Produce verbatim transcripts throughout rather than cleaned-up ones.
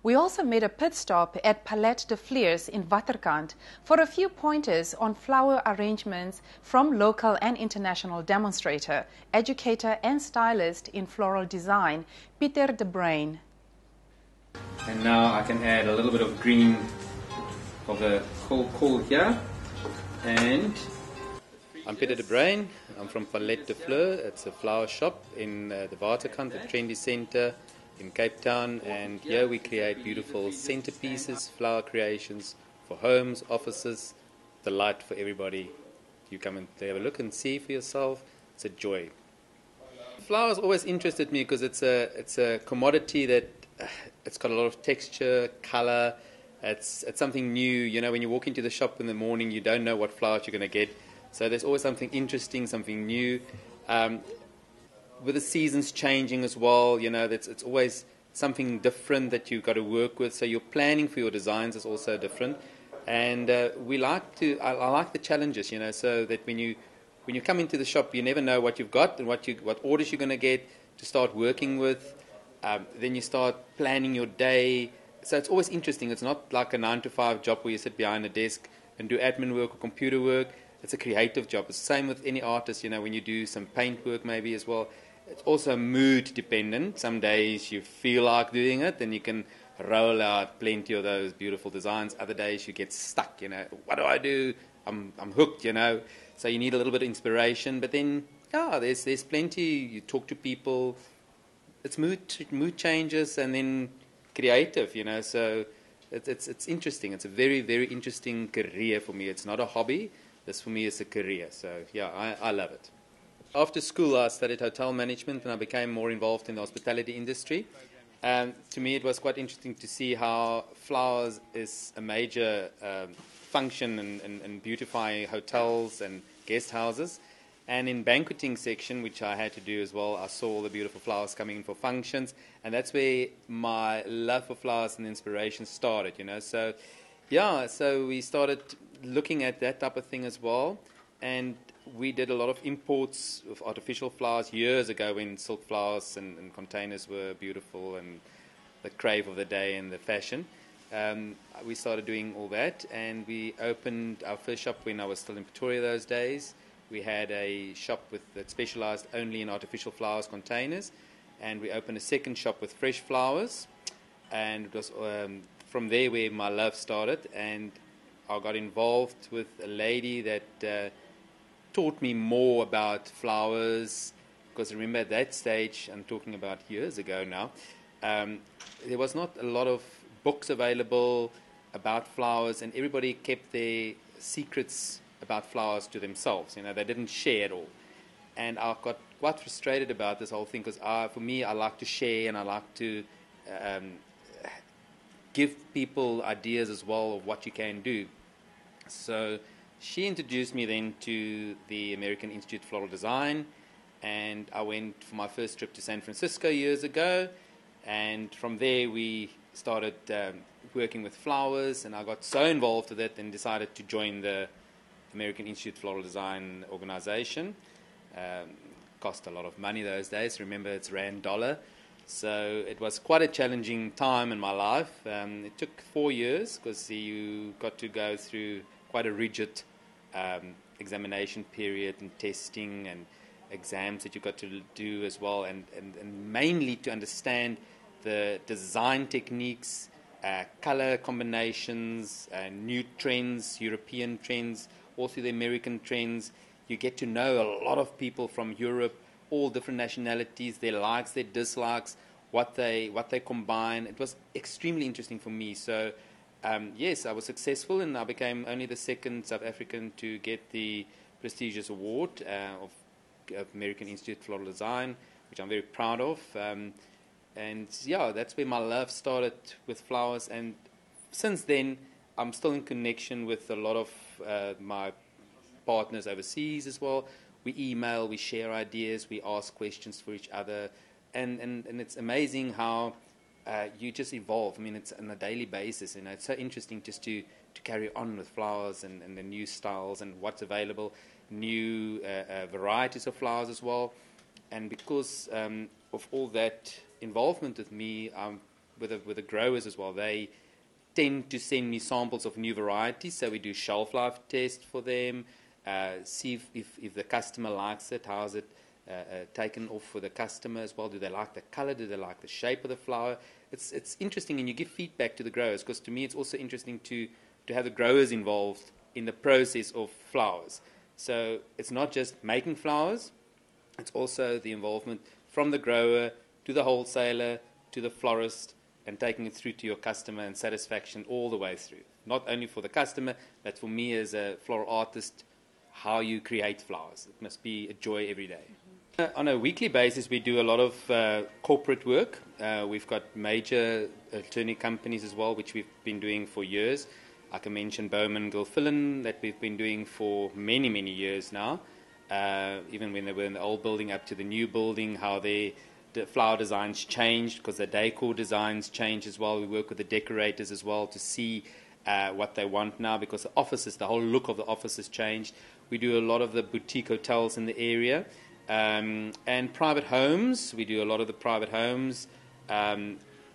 We also made a pit stop at Palette De Fleur's in Waterkant for a few pointers on flower arrangements from local and international demonstrator, educator and stylist in floral design, Pieter De Bruyn. And now I can add a little bit of green for the cool cool here. And I'm Pieter De Bruyn. I'm from Palette De Fleur. It's a flower shop in uh, the Waterkant, the trendy centre in Cape Town. And here we create beautiful centerpieces, flower creations for homes, offices, delight for everybody. You come and have a look and see for yourself. It's a joy. Flowers always interested me because it's a it's a commodity that uh, it's got a lot of texture, colour. It's it's something new. You know, when you walk into the shop in the morning, you don't know what flowers you're going to get. So there's always something interesting, something new. Um, with the seasons changing as well, you know, that's, it's always something different that you've got to work with. So your planning for your designs is also different. And uh, we like to, I, I like the challenges, you know, so that when you when you come into the shop, you never know what you've got and what you what orders you're going to get to start working with. Um, then you start planning your day. So it's always interesting. It's not like a nine to five job where you sit behind a desk and do admin work or computer work. It's a creative job. It's the same with any artist, you know, when you do some paint work maybe as well. It's also mood dependent. Some days you feel like doing it and you can roll out plenty of those beautiful designs. Other days you get stuck, you know, what do I do? I'm I'm hooked, you know. So you need a little bit of inspiration. But then, yeah, there's there's plenty. You talk to people. It's mood mood changes and then creative, you know. So it's it's it's interesting. It's a very very interesting career for me. It's not a hobby. This for me is a career, so yeah, I, I love it. After school, I studied hotel management and I became more involved in the hospitality industry. Um, to me, it was quite interesting to see how flowers is a major um, function in, in, in beautifying hotels and guest houses. And in banqueting section, which I had to do as well, I saw all the beautiful flowers coming in for functions. And that's where my love for flowers and inspiration started, you know. So, yeah, so we started looking at that type of thing as well, and we did a lot of imports of artificial flowers years ago when silk flowers and, and containers were beautiful and the crave of the day and the fashion. Um, we started doing all that, and we opened our first shop when I was still in Pretoria those days. We had a shop with, that specialized only in artificial flowers containers, and we opened a second shop with fresh flowers, and it was um, from there where my love started. And I got involved with a lady that uh, taught me more about flowers, because remember at that stage, I'm talking about years ago now, um, there was not a lot of books available about flowers, and everybody kept their secrets about flowers to themselves. You know, they didn't share it all. And I got quite frustrated about this whole thing, because for me, I like to share and I like to um, give people ideas as well of what you can do. So she introduced me then to the American Institute of Floral Design, and I went for my first trip to San Francisco years ago, and from there we started um, working with flowers, and I got so involved with it and decided to join the American Institute of Floral Design organization. Um, cost a lot of money those days. Remember, it's rand dollar. So it was quite a challenging time in my life. Um, it took four years because you got to go through quite a rigid um, examination period and testing and exams that you got to do as well, and, and, and mainly to understand the design techniques, uh, color combinations, uh, new trends, European trends, also the American trends. You get to know a lot of people from Europe, all different nationalities, their likes, their dislikes, what they what they combine. It was extremely interesting for me. So um, yes, I was successful, and I became only the second South African to get the prestigious award uh, of, of American Institute of Floral Design, which I'm very proud of. Um, and yeah, that's where my love started with flowers. And since then, I'm still in connection with a lot of uh, my partners overseas as well. We email, we share ideas, we ask questions for each other, and, and, and it's amazing how uh, you just evolve. I mean, it's on a daily basis, you know. It's so interesting just to, to carry on with flowers and, and the new styles and what's available, new uh, uh, varieties of flowers as well. And because um, of all that involvement with me, I'm with the, with the growers as well. They tend to send me samples of new varieties, so we do shelf life tests for them, uh, see if, if, if the customer likes it, how's it uh, uh, taken off for the customer as well. Do they like the color? Do they like the shape of the flower? It's it's interesting, and you give feedback to the growers, because to me it's also interesting to, to have the growers involved in the process of flowers. So it's not just making flowers, it's also the involvement from the grower to the wholesaler to the florist, and taking it through to your customer and satisfaction all the way through. Not only for the customer, but for me as a floral artist, how you create flowers. It must be a joy every day. Mm-hmm. uh, on a weekly basis, we do a lot of uh, corporate work. Uh, we've got major attorney companies as well, which we've been doing for years. I can mention Bowman Gilfillan, that we've been doing for many, many years now. Uh, even when they were in the old building up to the new building, how they the flower designs changed because the decor designs change as well. We work with the decorators as well to see uh, what they want now, because the offices, the whole look of the office has changed. We do a lot of the boutique hotels in the area, um, and private homes. We do a lot of the private homes. Um,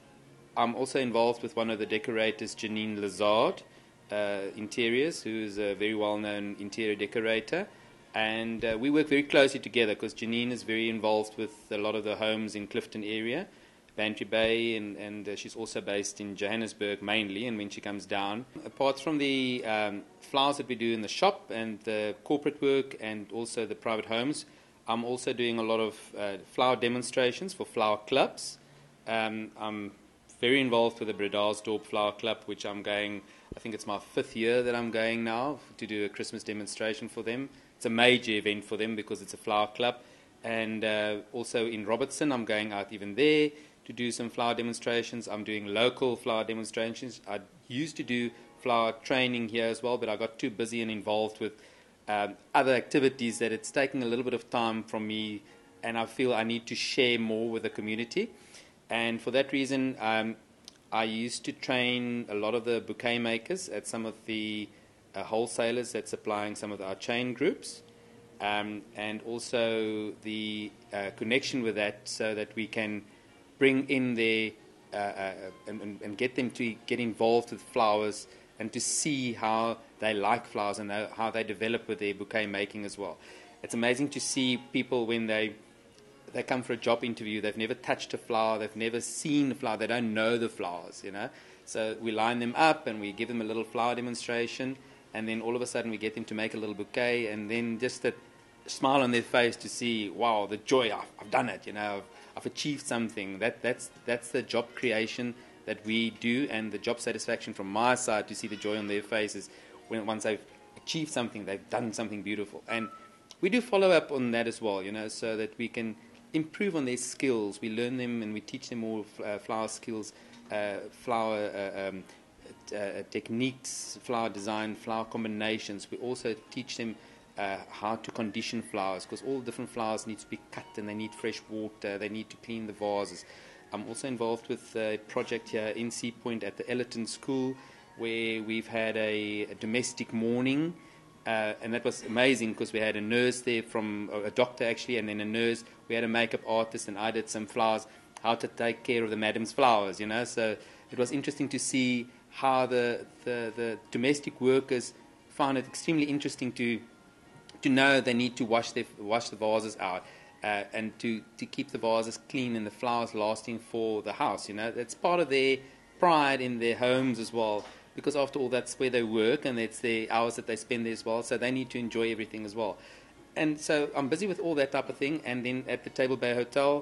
I'm also involved with one of the decorators, Janine Lazard uh, Interiors, who is a very well-known interior decorator. And uh, we work very closely together, because Janine is very involved with a lot of the homes in Clifton area, Bantry Bay, and, and uh, she's also based in Johannesburg mainly, and when she comes down. Apart from the um, flowers that we do in the shop and the corporate work and also the private homes, I'm also doing a lot of uh, flower demonstrations for flower clubs. Um, I'm very involved with the Bredasdorp Flower Club, which I'm going, I think it's my fifth year that I'm going now to do a Christmas demonstration for them. It's a major event for them because it's a flower club. And uh, also in Robertson, I'm going out even there to do some flower demonstrations. I'm doing local flower demonstrations. I used to do flower training here as well, but I got too busy and involved with um, other activities that it's taking a little bit of time from me, and I feel I need to share more with the community. And for that reason, um, I used to train a lot of the bouquet makers at some of the Uh, wholesalers that's supplying some of our chain groups, um, and also the uh, connection with that, so that we can bring in their uh, uh, and, and get them to get involved with flowers and to see how they like flowers and how they develop with their bouquet making as well. It's amazing to see people when they they come for a job interview, they've never touched a flower, they've never seen a flower, they don't know the flowers, you know. So we line them up and we give them a little flower demonstration, and then all of a sudden we get them to make a little bouquet, and then just that smile on their face to see, wow, the joy, I've, I've done it, you know, I've, I've achieved something. That, that's, that's the job creation that we do, and the job satisfaction from my side to see the joy on their faces when once they've achieved something, they've done something beautiful. And we do follow up on that as well, you know, so that we can improve on their skills. We learn them and we teach them more uh, flower skills, uh, flower uh, um, Uh, techniques, flower design, flower combinations. We also teach them uh, how to condition flowers, because all different flowers need to be cut and they need fresh water, they need to clean the vases. I'm also involved with a project here in Sea Point at the Ellerton School, where we've had a, a domestic morning, uh, and that was amazing because we had a nurse there, from a doctor actually, and then a nurse. We had a makeup artist, and I did some flowers, how to take care of the madam's flowers, you know. So it was interesting to see how the, the, the domestic workers found it extremely interesting to to know they need to wash their wash the vases out, uh, and to, to keep the vases clean and the flowers lasting for the house. You know, that's part of their pride in their homes as well, because after all, that's where they work and it's the hours that they spend there as well. So they need to enjoy everything as well. And so I'm busy with all that type of thing. And then at the Table Bay Hotel,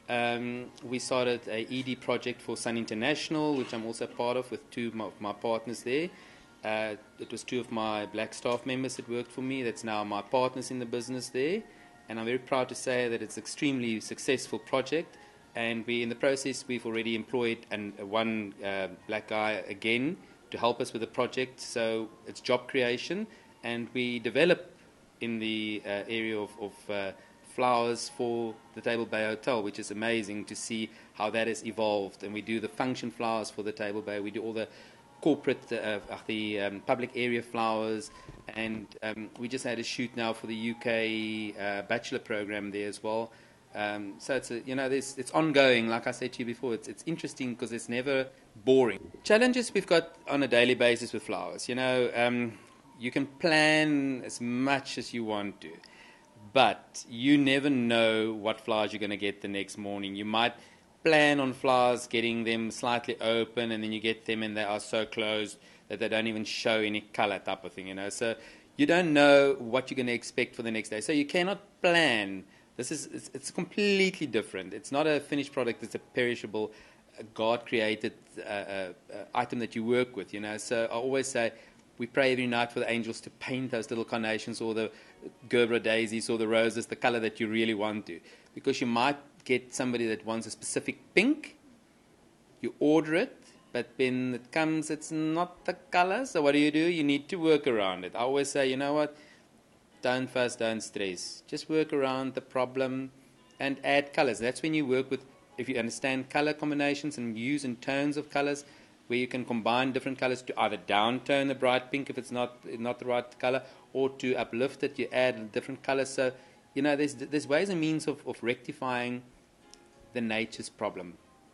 Um, we started a E D project for Sun International, which I'm also part of with two of my, my partners there. Uh, it was two of my black staff members that worked for me. That's now my partners in the business there. And I'm very proud to say that it's an extremely successful project. And we, in the process, we've already employed an, one uh, black guy again to help us with the project. So it's job creation. And we develop in the uh, area of, of uh, flowers for the Table Bay Hotel, which is amazing to see how that has evolved. And we do the function flowers for the Table Bay. We do all the corporate, uh, the um, public area flowers. And um, we just had a shoot now for the U K uh, bachelor program there as well. Um, so it's a, you know there's, it's ongoing. Like I said to you before, it's it's interesting because it's never boring. Challenges we've got on a daily basis with flowers. You know, um, you can plan as much as you want to, but you never know what flowers you're going to get the next morning. You might plan on flowers getting them slightly open, and then you get them and they are so closed that they don't even show any color type of thing. You know, so you don't know what you're going to expect for the next day. So you cannot plan. This is it's, it's completely different. It's not a finished product. It's a perishable, uh, God-created uh, uh, uh, item that you work with. You know, so I always say we pray every night for the angels to paint those little carnations or the Gerber daisies or the roses the color that you really want to, because you might get somebody that wants a specific pink. You order it, but when it comes, it's not the color. So what do you do? You need to work around it. I always say, you know what? Don't fuss, don't stress. Just work around the problem and add colors. That's when you work with, if you understand color combinations and use and tones of colors, where you can combine different colors to either downtone the bright pink if it's not not the right color, or to uplift it, you add different colors. So, you know, there's there's ways and means of, of rectifying the nature's problem.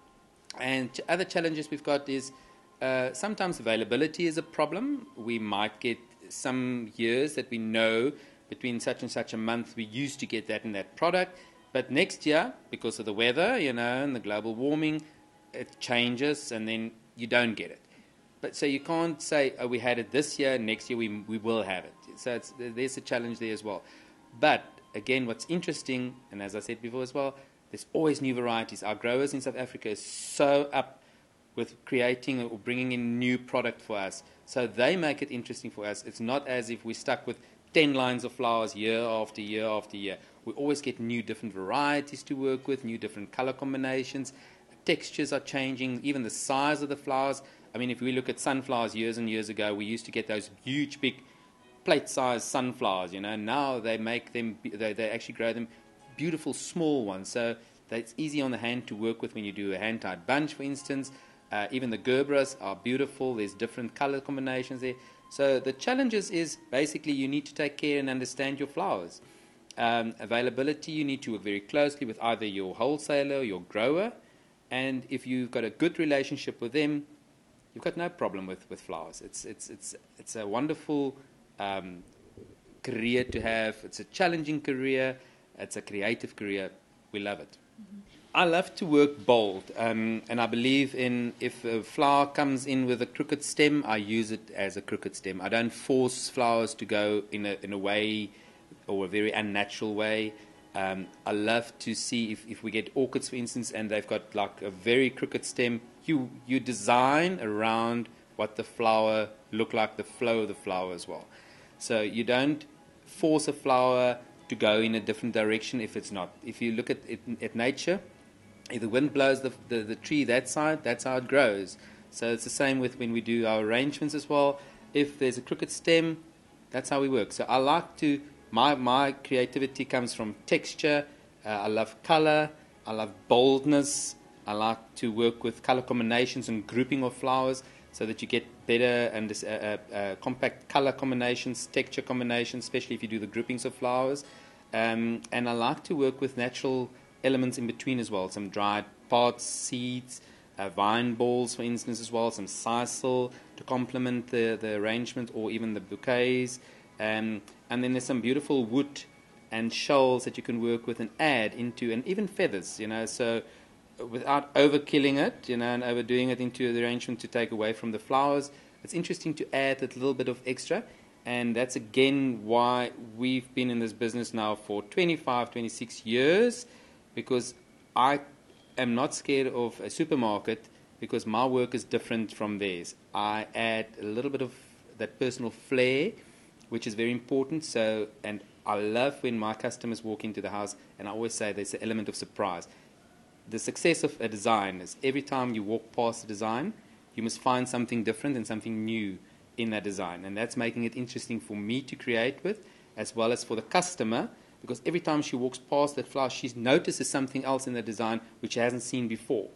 And ch- other challenges we've got is uh, sometimes availability is a problem. We might get some years that we know between such and such a month we used to get that in that product, but next year, because of the weather, you know, and the global warming, it changes and then you don't get it. But so you can't say, oh, we had it this year, next year we we will have it. So it's, there's a challenge there as well. But again, what's interesting, and as I said before as well, there's always new varieties. Our growers in South Africa is so up with creating or bringing in new product for us. So they make it interesting for us. It's not as if we're stuck with ten lines of flowers year after year after year. We always get new different varieties to work with, new different color combinations. Textures are changing, even the size of the flowers. I mean, if we look at sunflowers years and years ago, we used to get those huge, big, plate-sized sunflowers, you know. Now they make them, they, they actually grow them beautiful, small ones. So it's easy on the hand to work with when you do a hand-tied bunch, for instance. Uh, even the Gerberas are beautiful. There's different color combinations there. So the challenges is basically you need to take care and understand your flowers. Um, availability, you need to work very closely with either your wholesaler or your grower. And if you've got a good relationship with them, you've got no problem with, with flowers. It's it's it's it's a wonderful um, career to have. It's a challenging career. It's a creative career. We love it. Mm-hmm. I love to work bold, um, and I believe in if a flower comes in with a crooked stem, I use it as a crooked stem. I don't force flowers to go in a in a way or a very unnatural way. Um, I love to see if, if we get orchids, for instance, and they've got like a very crooked stem. You you design around what the flower look like, the flow of the flower as well. So you don't force a flower to go in a different direction if it's not. If you look at it, at nature, if the wind blows the, the the tree that side, that's how it grows. So it's the same with when we do our arrangements as well. If there's a crooked stem, that's how we work. So I like to. My my creativity comes from texture. Uh, I love color. I love boldness. I like to work with color combinations and grouping of flowers so that you get better and uh, uh, uh, compact color combinations, texture combinations, especially if you do the groupings of flowers. Um, and I like to work with natural elements in between as well. Some dried pods, seeds, uh, vine balls, for instance, as well. Some sisal to complement the, the arrangement or even the bouquets. Um, and then there's some beautiful wood and shells that you can work with and add into, and even feathers, you know, so without overkilling it, you know, and overdoing it into the arrangement to take away from the flowers. It's interesting to add that little bit of extra, and that's again why we've been in this business now for twenty-five, twenty-six years, because I am not scared of a supermarket because my work is different from theirs. I add a little bit of that personal flair, which is very important. So, and I love when my customers walk into the house, and I always say there's an element of surprise. The success of a design is every time you walk past the design, you must find something different and something new in that design. And that's making it interesting for me to create with, as well as for the customer, because every time she walks past that flower, she notices something else in the design which she hasn't seen before.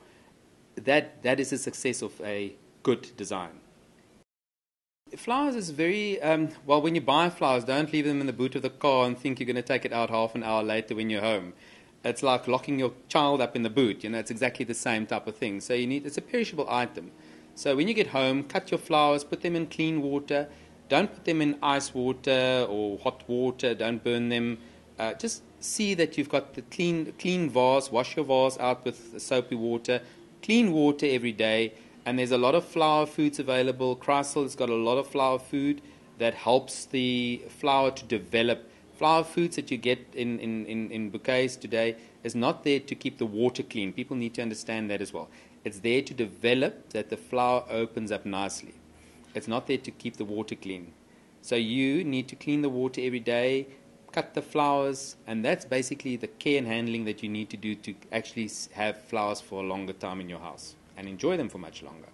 That That is the success of a good design. Flowers is very, um, well, when you buy flowers, don't leave them in the boot of the car and think you're going to take it out half an hour later when you're home. It's like locking your child up in the boot. You know, it's exactly the same type of thing. So you need, it's a perishable item. So when you get home, cut your flowers, put them in clean water. Don't put them in ice water or hot water. Don't burn them. Uh, just see that you've got the clean, clean vase. Wash your vase out with soapy water. Clean water every day. And there's a lot of flower foods available. Crystal has got a lot of flower food that helps the flower to develop. Flower foods that you get in, in, in, in bouquets today is not there to keep the water clean. People need to understand that as well. It's there to develop that the flower opens up nicely. It's not there to keep the water clean. So you need to clean the water every day, cut the flowers, and that's basically the care and handling that you need to do to actually have flowers for a longer time in your house and enjoy them for much longer.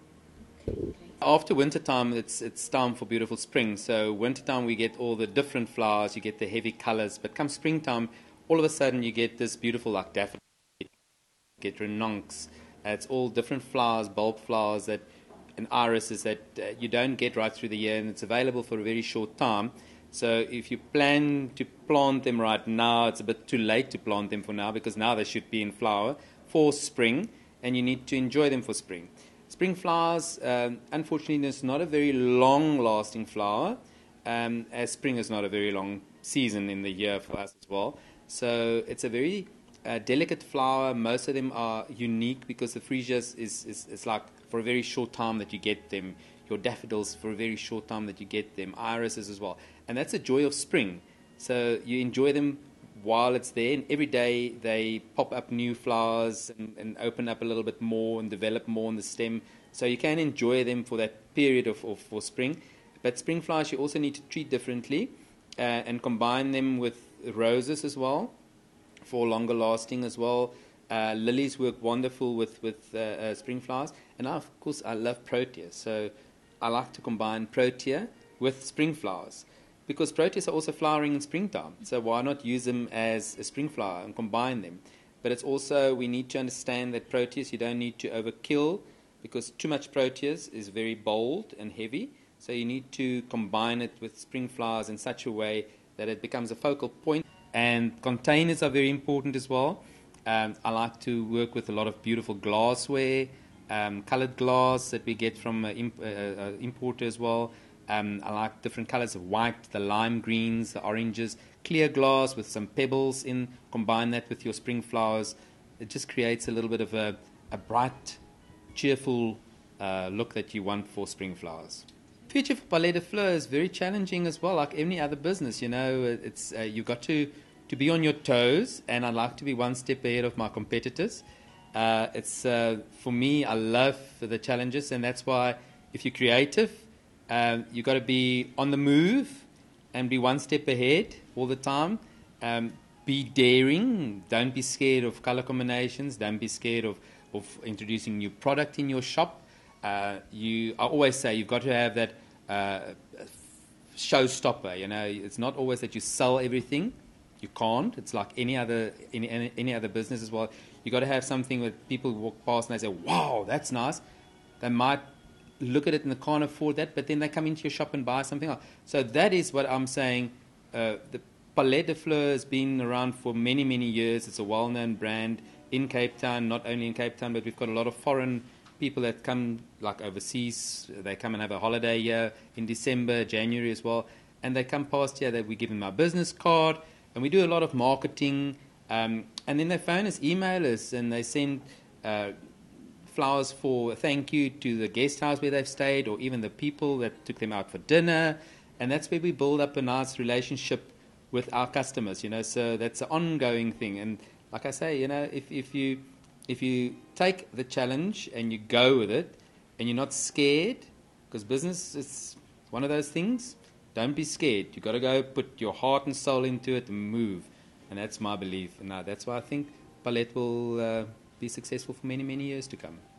After winter time, it's it's time for beautiful spring. So winter time we get all the different flowers, you get the heavy colors. But come springtime, all of a sudden you get this beautiful like daffodil, you get renoncs. Uh, it's all different flowers, bulb flowers that, and irises that uh, you don't get right through the year, and it's available for a very short time. So if you plan to plant them right now, it's a bit too late to plant them for now because now they should be in flower for spring, and you need to enjoy them for spring. Spring flowers, um, unfortunately, is not a very long-lasting flower, um, as spring is not a very long season in the year for us as well. So it's a very uh, delicate flower. Most of them are unique because the freesias is, is, is like for a very short time that you get them. Your daffodils for a very short time that you get them. Irises as well. And that's the joy of spring. So you enjoy them while it's there, and every day they pop up new flowers and, and open up a little bit more and develop more on the stem. So you can enjoy them for that period of, of for spring. But spring flowers you also need to treat differently uh, and combine them with roses as well for longer lasting as well. Uh, lilies work wonderful with, with uh, uh, spring flowers. And I, of course I love proteas. So I like to combine protea with spring flowers, because proteas are also flowering in springtime. So why not use them as a spring flower and combine them? But it's also, we need to understand that proteas you don't need to overkill, because too much proteas is very bold and heavy. So you need to combine it with spring flowers in such a way that it becomes a focal point. And containers are very important as well. Um, I like to work with a lot of beautiful glassware, um, colored glass that we get from uh, imp- uh, uh, importer as well. Um, I like different colors of white, the lime greens, the oranges, clear glass with some pebbles in. Combine that with your spring flowers. It just creates a little bit of a, a bright, cheerful uh, look that you want for spring flowers. Future for Palette De Fleur is very challenging as well, like any other business. You know, it's uh, you've got to, to be on your toes, and I like to be one step ahead of my competitors. Uh, it's uh, for me, I love the challenges, and that's why if you're creative, Um, you've got to be on the move and be one step ahead all the time. Um, be daring. Don't be scared of color combinations. Don't be scared of, of introducing new product in your shop. Uh, you, I always say you've got to have that uh, showstopper. You know, it's not always that you sell everything. You can't. It's like any other any, any, any other business as well. You've got to have something where people walk past and they say, wow, that's nice. They might look at it and they can't afford that, but then they come into your shop and buy something else. So that is what I'm saying. Uh, the Palette De Fleur has been around for many, many years. It's a well-known brand in Cape Town, not only in Cape Town, but we've got a lot of foreign people that come, like overseas. They come and have a holiday here in December, January as well. And they come past here, that we give them our business card, and we do a lot of marketing. Um, and then they phone us, email us, and they send uh, flowers for a thank you to the guest house where they've stayed, or even the people that took them out for dinner. And that's where we build up a nice relationship with our customers, you know. So that's an ongoing thing. And like I say, you know, if, if you if you take the challenge and you go with it, and you're not scared, because business is one of those things, don't be scared. You've got to go put your heart and soul into it and move. And that's my belief. And uh, that's why I think Palette will uh, be successful for many, many years to come.